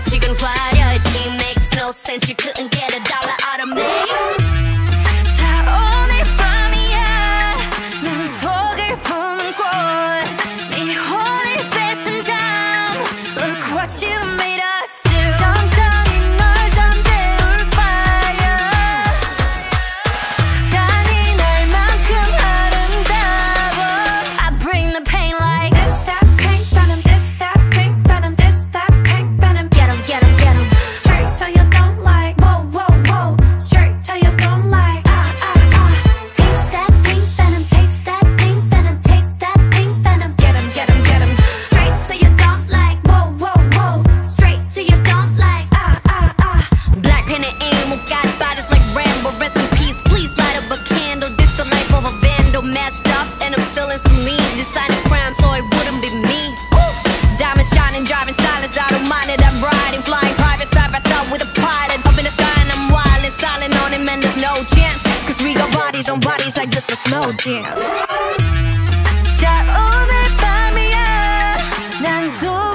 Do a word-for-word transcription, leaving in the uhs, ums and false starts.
지금 화려했지. Makes no sense, you couldn't get a dollar out of me. 자 오늘 밤이야 난 독을 품은 꽃 네 혼을 뺏은 다음 Look what you made us do. 천천히 널 잠재울 fire 잔인할 만큼 아름다워 I bring the pain like this that pink venom this that pink venom this that pink venom Get 'em, get 'em, get 'em. Straight till you don't like whoa whoa whoa Straight till you don't like ah ah ah Taste that pink venom, taste that pink venom, taste that pink venom. Get 'em, get 'em, get 'em. Straight till you don't like whoa whoa whoa Straight till you don't like ah ah ah Black pen and ammo, got bodies like Rambo. Rest in peace, please light up a candle. This the life of a vandal, messed up, and I'm still in saline. Decided crime, so it wouldn't be me. Woo! Diamond shining, driving silence, I don't mind it. I'm riding, flying private side by side with a pilot. Up in the sky and I'm wild and silent on him, and there's no chance. Cause we got bodies on bodies like just a slow dance. 자 오늘 밤이야 난 도